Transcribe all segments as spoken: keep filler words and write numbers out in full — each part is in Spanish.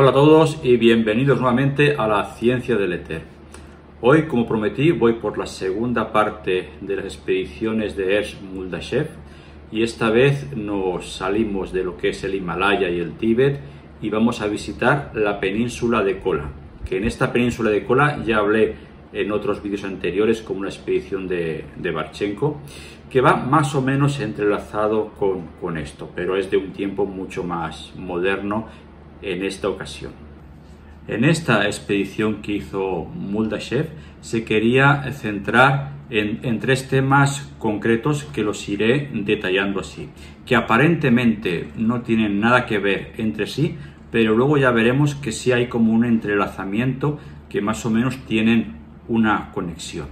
Hola a todos y bienvenidos nuevamente a la Ciencia del Éter. Hoy, como prometí, voy por la segunda parte de las expediciones de Ernst Muldashev y esta vez nos salimos de lo que es el Himalaya y el Tíbet y vamos a visitar la península de Kola, que en esta península de Kola ya hablé en otros vídeos anteriores como una expedición de, de Barchenko, que va más o menos entrelazado con, con esto, pero es de un tiempo mucho más moderno en esta ocasión. En esta expedición que hizo Muldashev se quería centrar en, en tres temas concretos que los iré detallando así, que aparentemente no tienen nada que ver entre sí, pero luego ya veremos que sí hay como un entrelazamiento que más o menos tienen una conexión.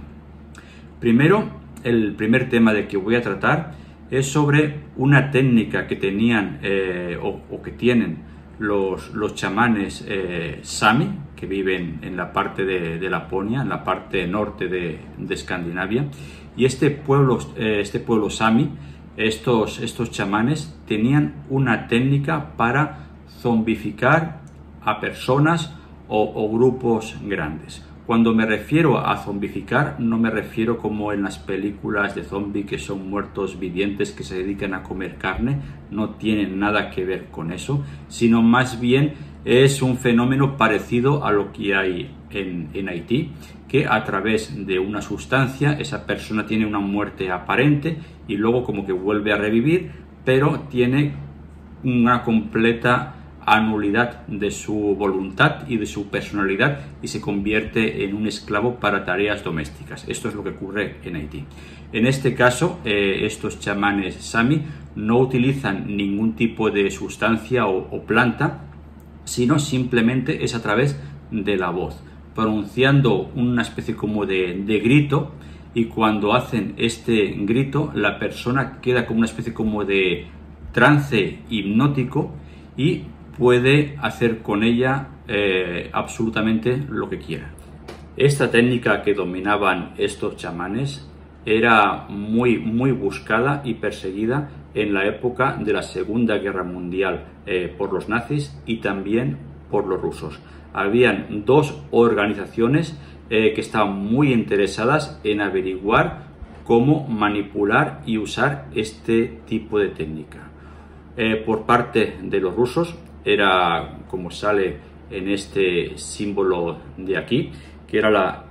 Primero, el primer tema de que voy a tratar es sobre una técnica que tenían eh, o, o que tienen Los, los chamanes eh, Sami, que viven en la parte de, de Laponia, en la parte norte de, de Escandinavia. Y este pueblo, eh, este pueblo Sami, estos, estos chamanes, tenían una técnica para zombificar a personas o, o grupos grandes. Cuando me refiero a zombificar, no me refiero como en las películas de zombi que son muertos vivientes que se dedican a comer carne, no tienen nada que ver con eso, sino más bien es un fenómeno parecido a lo que hay en, en Haití, que a través de una sustancia esa persona tiene una muerte aparente y luego como que vuelve a revivir, pero tiene una completa anulidad de su voluntad y de su personalidad y se convierte en un esclavo para tareas domésticas. Esto es lo que ocurre en Haití. En este caso, eh, estos chamanes Sami no utilizan ningún tipo de sustancia o, o planta, sino simplemente es a través de la voz, pronunciando una especie como de, de grito, y cuando hacen este grito la persona queda como una especie como de trance hipnótico y puede hacer con ella eh, absolutamente lo que quiera. Esta técnica que dominaban estos chamanes era muy, muy buscada y perseguida en la época de la Segunda Guerra Mundial eh, por los nazis y también por los rusos. Habían dos organizaciones eh, que estaban muy interesadas en averiguar cómo manipular y usar este tipo de técnica. Eh, por parte de los rusos, era como sale en este símbolo de aquí, que era la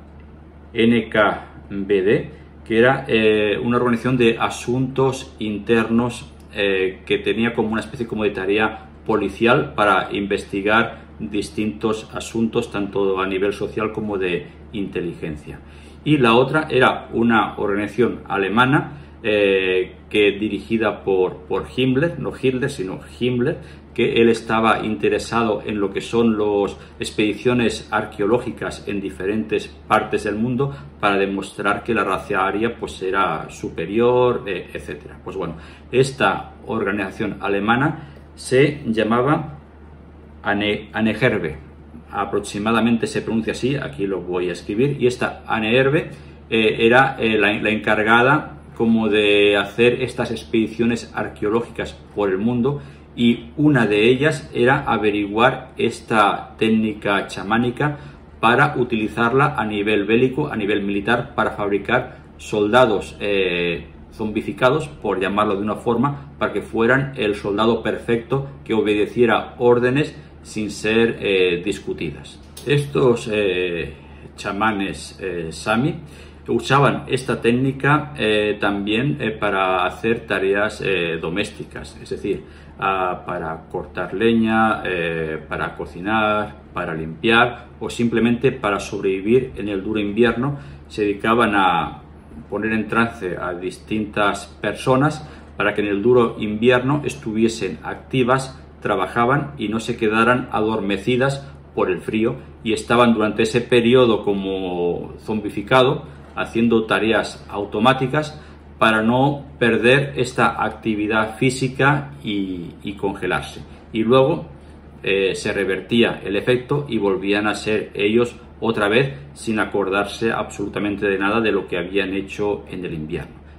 N K V D, que era eh, una organización de asuntos internos eh, que tenía como una especie como de tarea policial para investigar distintos asuntos, tanto a nivel social como de inteligencia. Y la otra era una organización alemana eh, que dirigida por, por Himmler, no Hitler, sino Himmler, que él estaba interesado en lo que son las expediciones arqueológicas en diferentes partes del mundo para demostrar que la raza aria pues era superior, eh, etcétera. Pues bueno, esta organización alemana se llamaba Aneherbe, aproximadamente se pronuncia así, aquí lo voy a escribir, y esta Aneherbe eh, era eh, la, la encargada como de hacer estas expediciones arqueológicas por el mundo, y una de ellas era averiguar esta técnica chamánica para utilizarla a nivel bélico, a nivel militar, para fabricar soldados eh, zombificados, por llamarlo de una forma, para que fueran el soldado perfecto que obedeciera órdenes sin ser eh, discutidas. Estos eh, chamanes eh, Sami usaban esta técnica eh, también eh, para hacer tareas eh, domésticas, es decir, uh, para cortar leña, eh, para cocinar, para limpiar o simplemente para sobrevivir en el duro invierno. Se dedicaban a poner en trance a distintas personas para que en el duro invierno estuviesen activas, trabajaban y no se quedaran adormecidas por el frío, y estaban durante ese periodo como zombificado haciendo tareas automáticas para no perder esta actividad física y, y congelarse. Y luego eh, se revertía el efecto y volvían a ser ellos otra vez sin acordarse absolutamente de nada de lo que habían hecho en el invierno.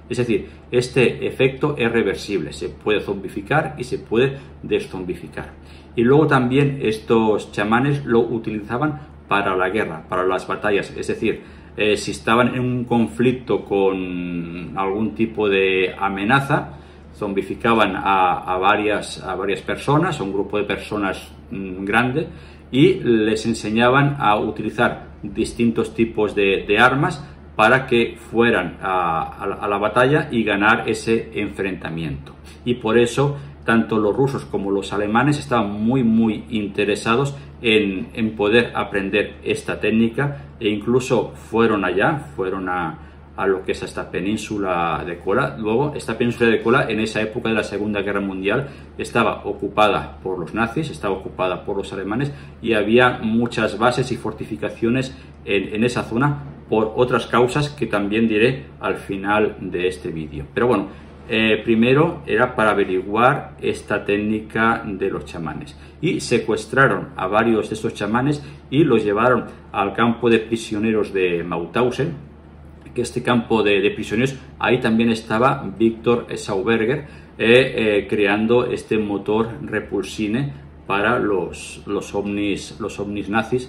Es decir, este efecto es reversible, se puede zombificar y se puede deszombificar. Y luego también estos chamanes lo utilizaban para la guerra, para las batallas, es decir, eh, si estaban en un conflicto con algún tipo de amenaza, zombificaban a, a, varias, a varias personas, a un grupo de personas mmm, grande, y les enseñaban a utilizar distintos tipos de, de armas para que fueran a, a, a la batalla y ganar ese enfrentamiento. Y por eso tanto los rusos como los alemanes estaban muy muy interesados en, en poder aprender esta técnica, e incluso fueron allá, fueron a, a lo que es esta península de Kola. Luego, esta península de Kola en esa época de la Segunda Guerra Mundial estaba ocupada por los nazis, estaba ocupada por los alemanes, y había muchas bases y fortificaciones en, en esa zona por otras causas que también diré al final de este vídeo. Pero bueno, eh, primero era para averiguar esta técnica de los chamanes, y secuestraron a varios de estos chamanes y los llevaron al campo de prisioneros de Mauthausen, que este campo de, de prisioneros, ahí también estaba Victor Sauberger eh, eh, creando este motor repulsine para los, los, ovnis, los ovnis nazis,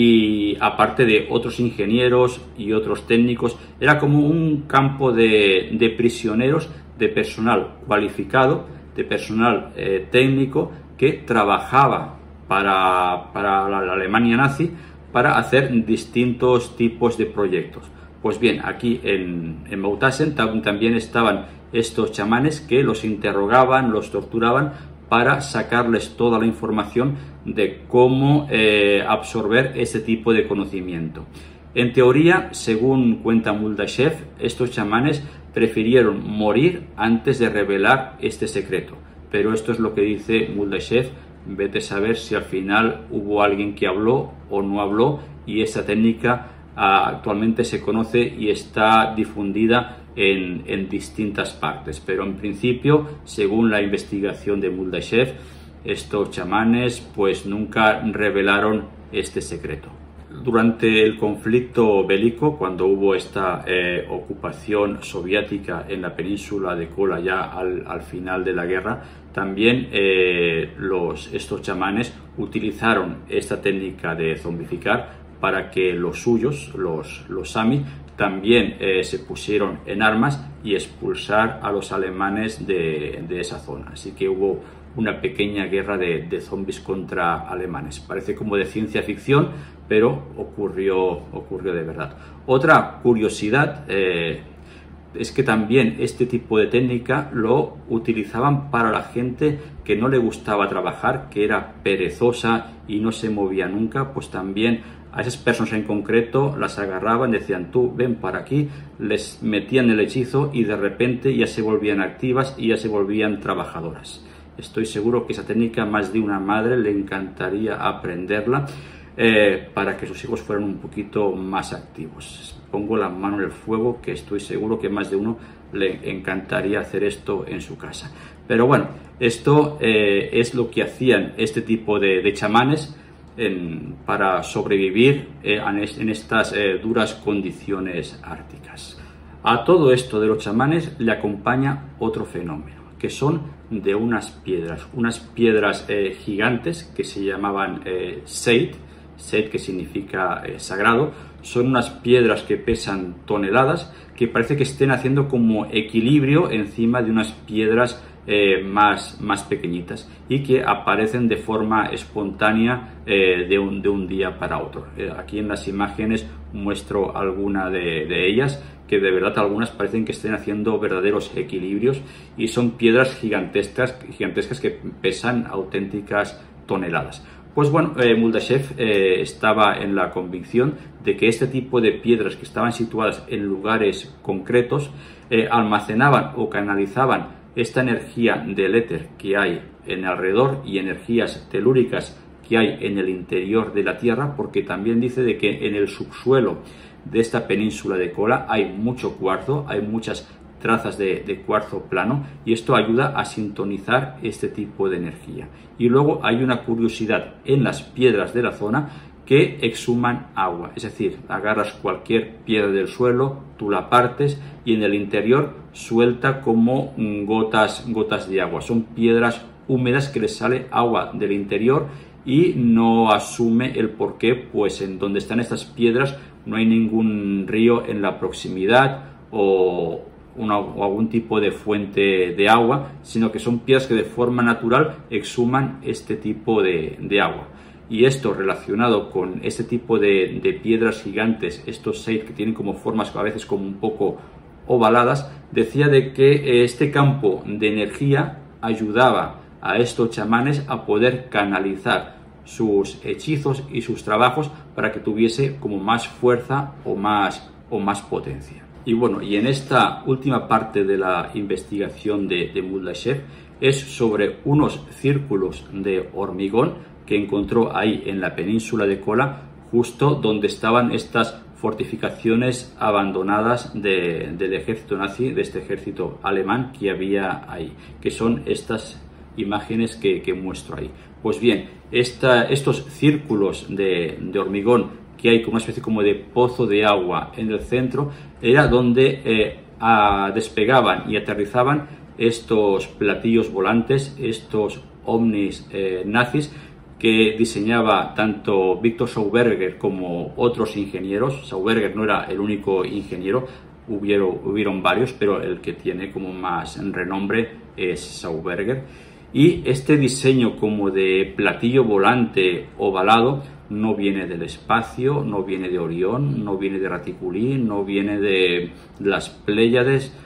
y aparte de otros ingenieros y otros técnicos, era como un campo de, de prisioneros, de personal cualificado, de personal eh, técnico que trabajaba para, para la Alemania nazi para hacer distintos tipos de proyectos. Pues bien, aquí en, en Mauthausen también estaban estos chamanes que los interrogaban, los torturaban para sacarles toda la información de cómo eh, absorber ese tipo de conocimiento. En teoría, según cuenta Muldashev, estos chamanes prefirieron morir antes de revelar este secreto. Pero esto es lo que dice Muldashev. Vete a saber si al final hubo alguien que habló o no habló, y esa técnica actualmente se conoce y está difundida en, en distintas partes, pero en principio, según la investigación de Muldashev, estos chamanes pues nunca revelaron este secreto. Durante el conflicto bélico, cuando hubo esta eh, ocupación soviética en la península de Kola ya al, al final de la guerra, también eh, los, estos chamanes utilizaron esta técnica de zombificar para que los suyos, los, los Sami, también eh, se pusieron en armas y expulsar a los alemanes de, de esa zona. Así que hubo una pequeña guerra de, de zombies contra alemanes. Parece como de ciencia ficción, pero ocurrió, ocurrió de verdad. Otra curiosidad eh, es que también este tipo de técnica lo utilizaban para la gente que no le gustaba trabajar, que era perezosa y no se movía nunca. Pues también a esas personas en concreto las agarraban, decían tú ven para aquí, les metían el hechizo y de repente ya se volvían activas y ya se volvían trabajadoras. Estoy seguro que esa técnica más de una madre le encantaría aprenderla eh, para que sus hijos fueran un poquito más activos. Pongo la mano en el fuego que estoy seguro que más de uno le encantaría hacer esto en su casa. Pero bueno, esto eh, es lo que hacían este tipo de, de chamanes En, para sobrevivir eh, en estas eh, duras condiciones árticas. A todo esto de los chamanes le acompaña otro fenómeno, que son de unas piedras, unas piedras eh, gigantes que se llamaban eh, Seid, Seid que significa eh, sagrado. Son unas piedras que pesan toneladas, que parece que estén haciendo como equilibrio encima de unas piedras Eh, más, más pequeñitas, y que aparecen de forma espontánea eh, de, un, de un día para otro. Eh, aquí en las imágenes muestro alguna de, de ellas, que de verdad algunas parecen que estén haciendo verdaderos equilibrios, y son piedras gigantescas, gigantescas que pesan auténticas toneladas. Pues bueno, eh, Muldashev eh, estaba en la convicción de que este tipo de piedras que estaban situadas en lugares concretos eh, almacenaban o canalizaban esta energía del éter que hay en alrededor y energías telúricas que hay en el interior de la Tierra, porque también dice de que en el subsuelo de esta península de Kola hay mucho cuarzo, hay muchas trazas de, de cuarzo plano, y esto ayuda a sintonizar este tipo de energía. Y luego hay una curiosidad en las piedras de la zona, que exhuman agua. Es decir, agarras cualquier piedra del suelo, tú la partes y en el interior suelta como gotas, gotas de agua. Son piedras húmedas que les sale agua del interior y no asume el porqué, pues en donde están estas piedras no hay ningún río en la proximidad o, una, o algún tipo de fuente de agua, sino que son piedras que de forma natural exhuman este tipo de, de agua. Y esto relacionado con este tipo de, de piedras gigantes, estos seis que tienen como formas a veces como un poco ovaladas, decía de que este campo de energía ayudaba a estos chamanes a poder canalizar sus hechizos y sus trabajos para que tuviese como más fuerza o más, o más potencia. Y bueno, y en esta última parte de la investigación de, de Muldashev es sobre unos círculos de hormigón que encontró ahí en la península de Kola, justo donde estaban estas fortificaciones abandonadas de, del ejército nazi, de este ejército alemán que había ahí, que son estas imágenes que, que muestro ahí. Pues bien, esta, estos círculos de, de hormigón que hay como una especie como de pozo de agua en el centro, era donde eh, a, despegaban y aterrizaban estos platillos volantes, estos ovnis eh, nazis, que diseñaba tanto Victor Schauberger como otros ingenieros. Schauberger no era el único ingeniero, hubieron, hubieron varios, pero el que tiene como más renombre es Schauberger. Y este diseño como de platillo volante ovalado no viene del espacio, no viene de Orión, no viene de Raticulí, no viene de las Pléyades,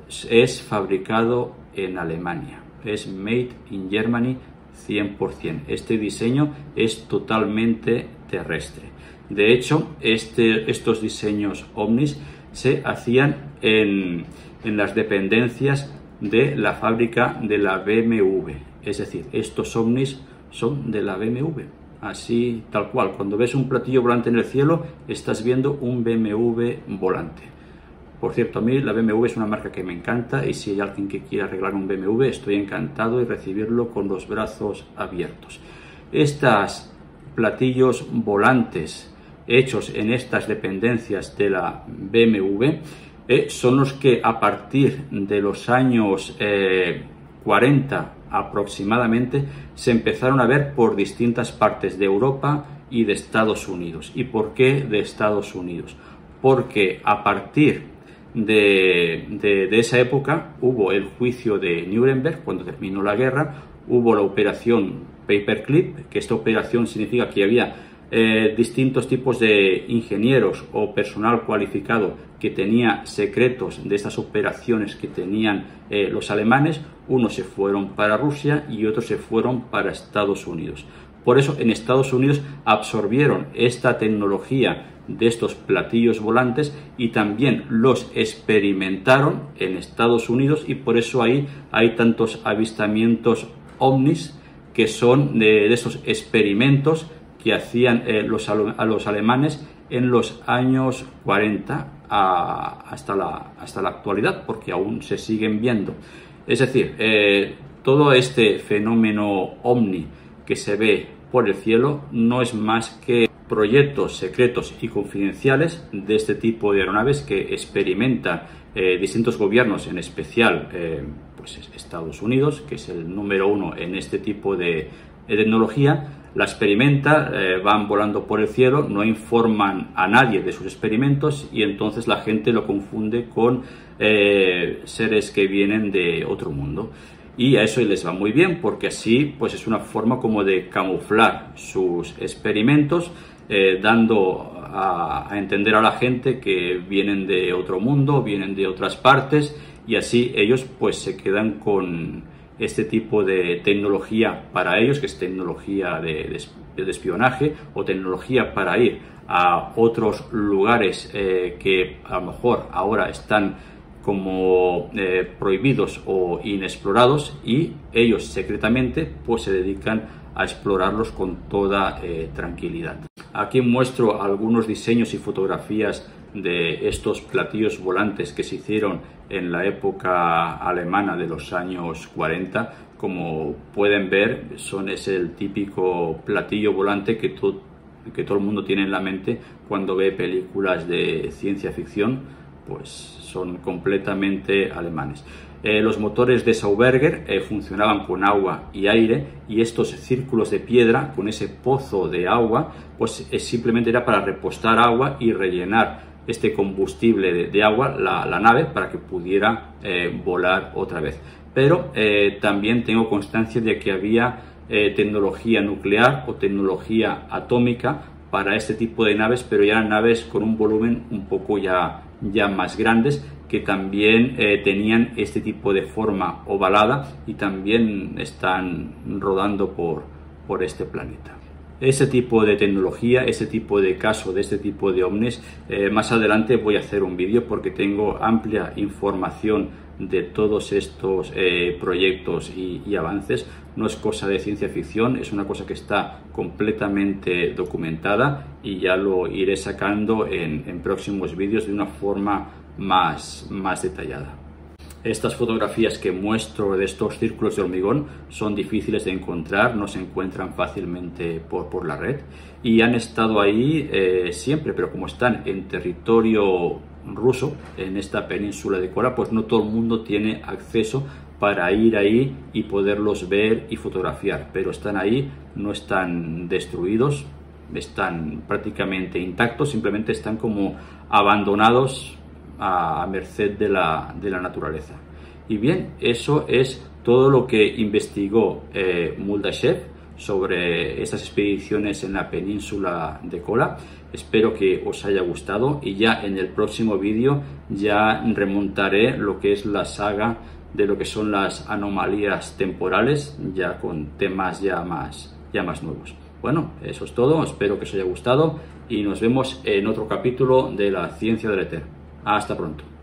es fabricado en Alemania, es made in Germany cien por cien. Este diseño es totalmente terrestre. De hecho, este, estos diseños ovnis se hacían en, en las dependencias de la fábrica de la B M W. Es decir, estos ovnis son de la B M W. Así, tal cual. Cuando ves un platillo volante en el cielo, estás viendo un B M W volante. Por cierto, a mí la B M W es una marca que me encanta y si hay alguien que quiera arreglar un B M W, estoy encantado de recibirlo con los brazos abiertos. Estos platillos volantes hechos en estas dependencias de la B M W eh, son los que a partir de los años eh, cuarenta aproximadamente se empezaron a ver por distintas partes de Europa y de Estados Unidos. ¿Y por qué de Estados Unidos? Porque a partir De, de, de esa época hubo el juicio de Nuremberg cuando terminó la guerra, hubo la operación Paperclip, que esta operación significa que había eh, distintos tipos de ingenieros o personal cualificado que tenía secretos de estas operaciones que tenían eh, los alemanes. Unos se fueron para Rusia y otros se fueron para Estados Unidos. Por eso en Estados Unidos absorbieron esta tecnología de estos platillos volantes y también los experimentaron en Estados Unidos y por eso ahí hay tantos avistamientos ovnis que son de, de esos experimentos que hacían eh, los, a los alemanes en los años cuarenta a, hasta, la, hasta la actualidad, porque aún se siguen viendo. Es decir, eh, todo este fenómeno ovni que se ve por el cielo no es más que proyectos secretos y confidenciales de este tipo de aeronaves que experimentan eh, distintos gobiernos, en especial eh, pues Estados Unidos, que es el número uno en este tipo de, de tecnología. La experimenta, eh, van volando por el cielo, no informan a nadie de sus experimentos y entonces la gente lo confunde con eh, seres que vienen de otro mundo. Y a eso les va muy bien porque así pues es una forma como de camuflar sus experimentos, eh, dando a, a entender a la gente que vienen de otro mundo, vienen de otras partes y así ellos pues se quedan con este tipo de tecnología para ellos, que es tecnología de, de, de espionaje o tecnología para ir a otros lugares eh, que a lo mejor ahora están como eh, prohibidos o inexplorados y ellos secretamente pues se dedican a explorarlos con toda eh, tranquilidad. Aquí muestro algunos diseños y fotografías de estos platillos volantes que se hicieron en la época alemana de los años cuarenta. Como pueden ver, son es el típico platillo volante que tú que todo el mundo tiene en la mente cuando ve películas de ciencia ficción, pues son completamente alemanes. Eh, los motores de Sauberger eh, funcionaban con agua y aire, y estos círculos de piedra con ese pozo de agua pues eh, simplemente era para repostar agua y rellenar este combustible de, de agua la, la nave para que pudiera eh, volar otra vez. Pero eh, también tengo constancia de que había eh, tecnología nuclear o tecnología atómica para este tipo de naves, pero ya eran naves con un volumen un poco ya, ya más grandes, que también eh, tenían este tipo de forma ovalada y también están rodando por, por este planeta. Ese tipo de tecnología, ese tipo de caso, de este tipo de ovnis, eh, más adelante voy a hacer un vídeo porque tengo amplia información de todos estos eh, proyectos y, y avances. No es cosa de ciencia ficción, es una cosa que está completamente documentada y ya lo iré sacando en, en próximos vídeos de una forma más, más detallada. Estas fotografías que muestro de estos círculos de hormigón son difíciles de encontrar, no se encuentran fácilmente por, por la red, y han estado ahí eh, siempre, pero como están en territorio ruso, en esta península de Kola, pues no todo el mundo tiene acceso para ir ahí y poderlos ver y fotografiar, pero están ahí, no están destruidos, están prácticamente intactos, simplemente están como abandonados a merced de la, de la naturaleza. Y bien, eso es todo lo que investigó eh, Muldashev sobre estas expediciones en la península de Kola. Espero que os haya gustado y ya en el próximo vídeo ya remontaré lo que es la saga de lo que son las anomalías temporales, ya con temas ya más, ya más nuevos. Bueno, eso es todo, espero que os haya gustado y nos vemos en otro capítulo de la ciencia del éter. Hasta pronto.